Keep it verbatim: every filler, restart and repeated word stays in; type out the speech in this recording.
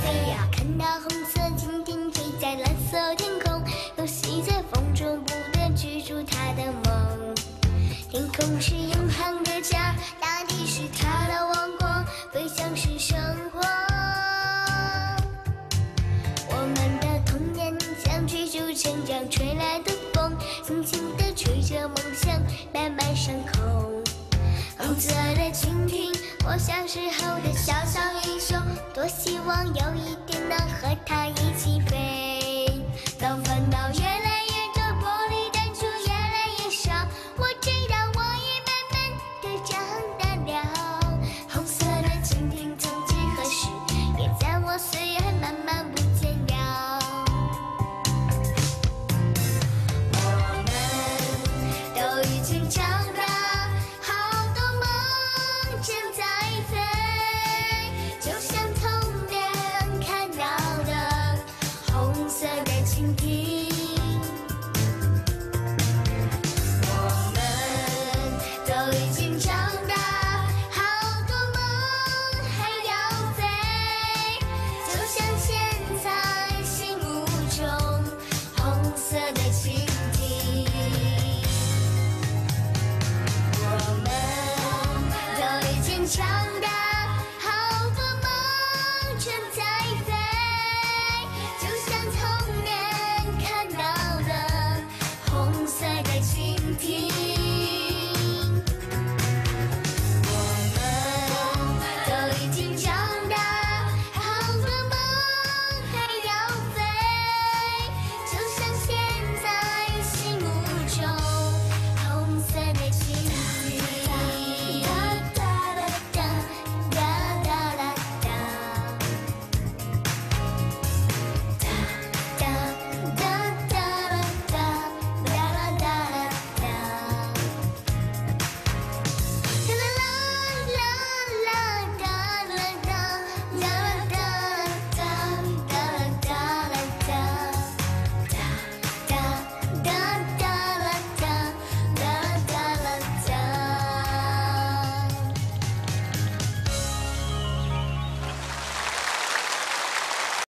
飞呀，看那红色蜻蜓飞在蓝色天空，游戏在风中，不断追逐他的梦。天空是永恒的家，大地是他的王国，飞翔是生活。我们的童年像追逐成长吹来的风，轻轻地吹着梦想慢慢升空。红色的蜻蜓，我小时候的小小英雄，多希望有一天能和它一起飞。当烦恼越来